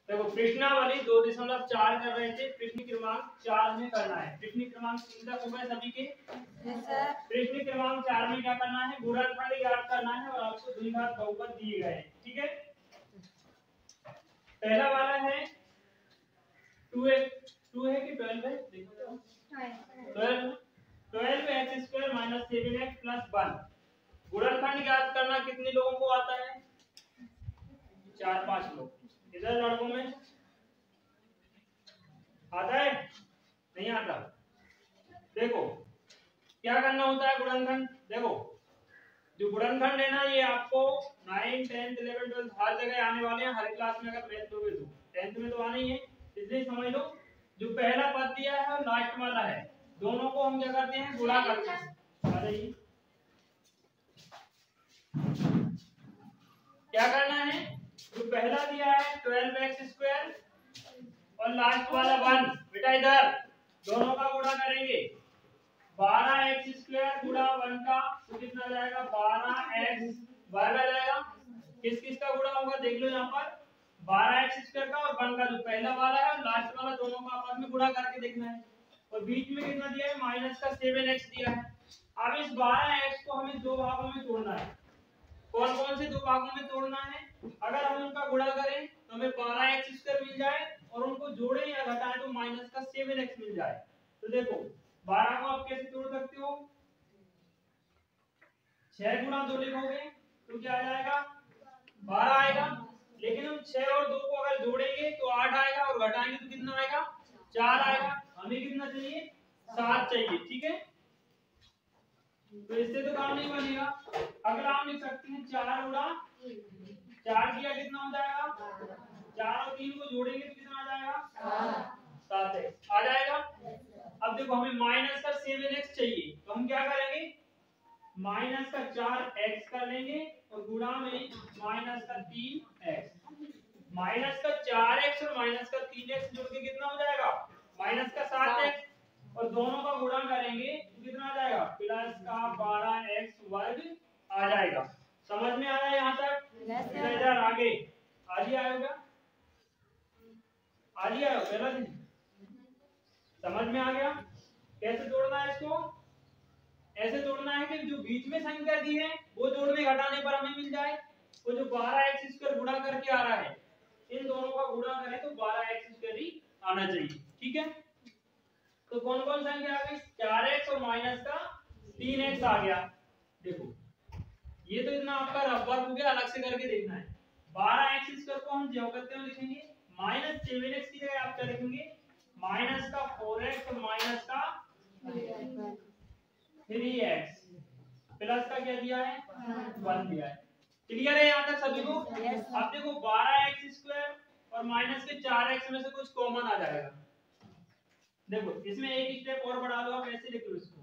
देखो प्रश्नावली 2.4 कर रहे थे, प्रश्न क्रमांक 4 में करना है। प्रश्न क्रमांक 3 तक हो गए सभी के? प्रश्न क्रमांक 4 में क्या करना है? गुणनखंड याद करना है और आपको द्विघात बहुपद दिए गए हैं। ठीक है, पहला वाला है 2 है कि 12 है? देखो 12x² - 7x + 1। गुणनखंड याद करना कितने लोगों को आता है? 4-5 लोग। इधर लड़कों में आता है? नहीं आता? देखो क्या करना होता है गुणनखंड। देखो जो गुणनखंड है ना, ये आपको 9, 10, 11, 12 हर जगह आने वाले हैं। हर क्लास में अगर मैथ लोगे तो 10th में तो आना ही है, इसलिए समझ लो जो पहला पद दिया है और लास्ट वाला है, दोनों को हम क्या करते हैं? गुणा करते हैं। आ जाइए, क्या करना है? जो पहला दिया है 12x² और लास्ट वाला 1, बेटा इधर दोनों का गुणा करेंगे। 12x² गुणा 1 का तो कितना जाएगा? 12x वर्ग आ जाएगा। किस किस का गुणा होगा देख लो यहाँ पर, 12x² का और 1 का, जो पहला वाला है और लास्ट वाला, दोनों का आपस में गुणा करके देखना है। और बीच में कितना दिया है? माइनस का 7x दिया है। अब इस 12x को हमें दो भागों में तोड़ना है। कौन कौन से दो भागों में तोड़ना है? अगर हम उनका गुणा करें तो हमें 12x² मिल जाए और उनको जोड़ें या घटाएं तो माइनस का 7x मिल जाए। तो देखो 12 को आप कैसे तोड़ सकते हो? 6 गुणा 2 लिखोगे तो क्या आ जाएगा? 12 आएगा। लेकिन हम 6 और 2 को अगर जोड़ेंगे तो 8 आएगा और घटाएंगे तो कितना आएगा? 4 आएगा। हमें कितना चाहिए? 7 चाहिए। ठीक है, तो इससे तो काम नहीं बनेगा। अगर आप लिख सकते हैं 4 गुणा 4 किया कितना हो जाएगा? 4 और 3 को जोड़ेंगे तो कितना आ जाएगा? 7x आ जाएगा। अब देखो हमें माइनस का 7x चाहिए, तो हम क्या करेंगे? माइनस का 4x कर लेंगे और गुणा में माइनस का 3x। माइनस का 4x और माइनस का 3x जोड़ के कितना हो जाएगा? माइनस का 7x। और दोनों का गुणा करेंगे तो कितना आ जाएगा? प्लस का 12x वर्ग आ जाएगा। समझ में आया यहाँ तक? इधर आगे आज ही आएगा, आज ही आएगा पहला दिन। समझ में आ गया कैसे तोड़ना है इसको? ऐसे तोड़ना है कि जो बीच में संख्या दी है वो जोड़ने घटाने पर हमें मिल जाए। वो जो 12x² गुणा करके आ रहा है, इन दोनों का गुणा करें तो 12x² ही आना चाहिए। ठीक है, तो कौन कौन संख्या आ गई? 4x और माइनस का 3x आ गया। देखो ये तो इतना आपका रबर हो गया, अलग से करके देखना है। 12x² को हम ज्यों करते हुए लिखेंगे, माइनस 7x की जगह आप क्या लिखेंगे? माइनस का 4x और माइनस का 3x प्लस का क्या दिया है? 1 दिया है। क्लियर है यहाँ तक सभी को? अब देखो 12x² और माइनस के 4x में से कुछ कॉमन आ जाएगा। देखो इसमें एक स्टेप और बढ़ा लो, आप ऐसे लिख लो इसको,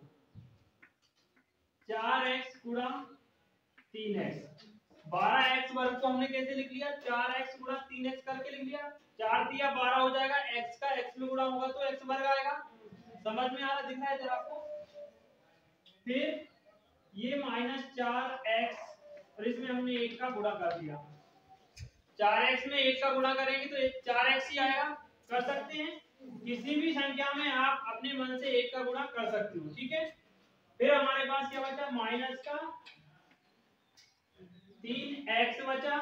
4x गुणा 3x। 12x वर्ग को हमने कैसे लिख लिया? 4x गुणा 3x करके लिख लिया। 4 दिया 12 हो जाएगा, x का x में गुणा होगा तो x वर्ग आएगा। समझ में आ रहा दिख रहा है जरा आपको? फिर ये माइनस 4x और इसमें हमने 1 का गुणा कर दिया। 4x में 1 का गुणा करेंगे तो 4x ही आएगा। कर सकते हैं किसी भी संख्या में आप अपने मन से 1 का गुणा कर सकते हो। ठीक है, फिर हमारे पास क्या बचा? माइनस का 3x बचा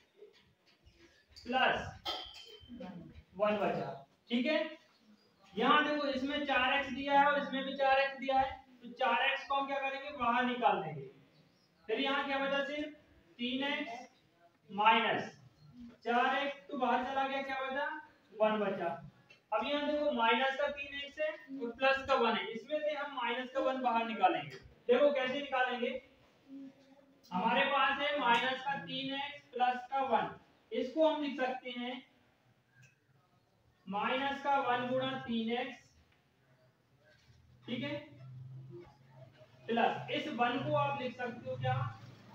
प्लस 1 बचा। ठीक है, यहाँ देखो इसमें 4x दिया है और इसमें भी 4x दिया है, तो 4x को हम क्या करेंगे? बाहर निकाल देंगे। फिर यहाँ क्या बचा? सिर्फ 3x माइनस 4x तो बाहर चला गया, क्या बचा? 1 बचा। अब यहाँ देखो माइनस का 3x है और प्लस का 1 है, इसमें से हम माइनस का 1 बाहर निकालेंगे। देखो कैसे निकालेंगे? हमारे पास है माइनस का 3x प्लस का 1, इसको हम लिख सकते हैं माइनस का 1 गुणा 3x। ठीक है, प्लस इस 1 को आप लिख सकते हो क्या?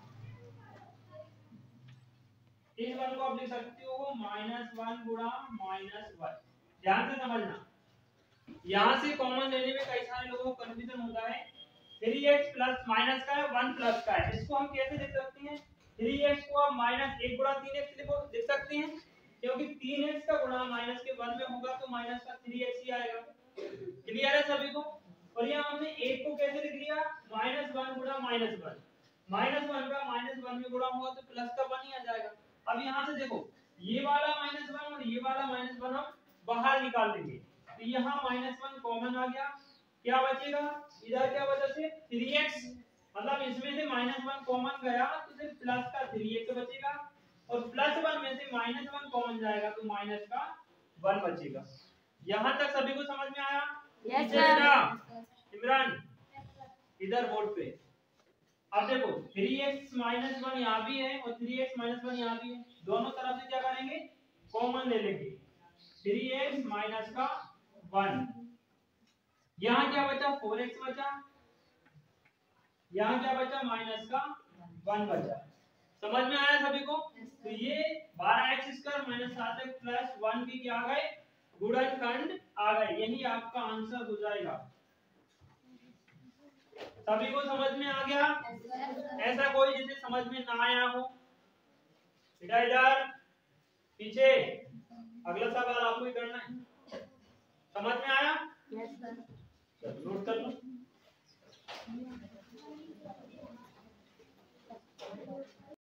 इस 1 को आप लिख सकते हो -1 गुणा -1। ध्यान से समझना, यहां से कॉमन लेने में कई सारे लोगों को कंफ्यूजन होता है। 3x प्लस माइनस का है, 1 प्लस का है, इसको हम कैसे लिख सकते हैं? 3x को आप -1 गुणा 3x लिख सकते हैं। क्योंकि 3x का गुणा माइनस के 1 में होगा तो माइनस का 3x ही आएगा। क्लियर है सभी को? और यहाँ हमने 1 को कैसे लिख दिया, -1 गुणा -1, -1 का -1 में गुणा होगा तो प्लस का 1 ही आ जाएगा। अब यहाँ से देखो ये वाला -1 और ये वाला -1 हम बाहर निकाल देंगे तो यहाँ -1 कॉमन आ गया, क्या बचेगा, इधर क्या बचा से 3x, मतलब इसमें से -1 कॉमन गया तो सिर्फ प्लस का 3x बचेगा और +1 में से -1 कॉमन जाएगा तो माइनस का 1 बचेगा। यहाँ तक सभी को समझ में आया? Yes sir. इमरान इधर बोर्ड पे अब देखो 3x - 1 यहाँ भी है और 3x - 1 यहाँ भी है, दोनों तरफ से क्या करेंगे, कॉमन ले लेंगे, 3x माइनस का 1, यहाँ क्या बचा 4x बचा, यहाँ क्या बचा माइनस का 1 बचा। समझ में आया सभी को? तो ये 12x² - 7x + 1 भी क्या आ गए, गुणनखंड आ गए, यही आपका आंसर हो जाएगा। सभी को समझ में आ गया? ऐसा कोई जिसे समझ में ना आया हो बेटा इधर पीछे, अगला सवाल आपको ही करना है। समझ में आया? Yes sir. चलो नोट कर लो।